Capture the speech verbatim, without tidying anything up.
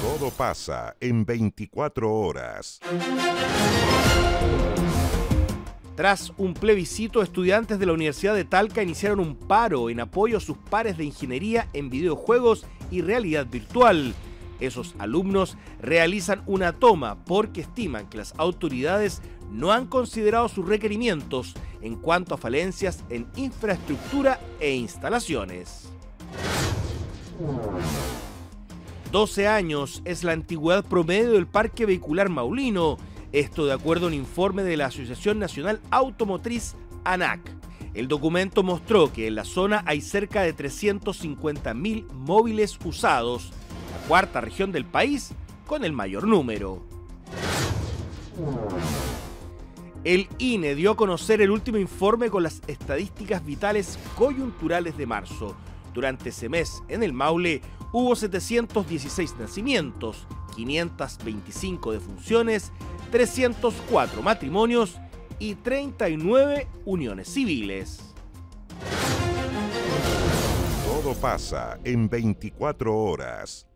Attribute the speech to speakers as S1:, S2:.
S1: Todo pasa en veinticuatro horas.
S2: Tras un plebiscito, estudiantes de la Universidad de Talca iniciaron un paro en apoyo a sus pares de ingeniería en videojuegos y realidad virtual. Esos alumnos realizan una toma porque estiman que las autoridades no han considerado sus requerimientos en cuanto a falencias en infraestructura e instalaciones. doce años es la antigüedad promedio del parque vehicular maulino. Esto de acuerdo a un informe de la Asociación Nacional Automotriz ANAC. El documento mostró que en la zona hay cerca de trescientos cincuenta mil móviles usados, la cuarta región del país con el mayor número. El I N E dio a conocer el último informe con las estadísticas vitales coyunturales de marzo. Durante ese mes, en el Maule, hubo setecientos dieciséis nacimientos, quinientas veinticinco defunciones, trescientos cuatro matrimonios y treinta y nueve uniones civiles.
S1: Todo pasa en veinticuatro horas.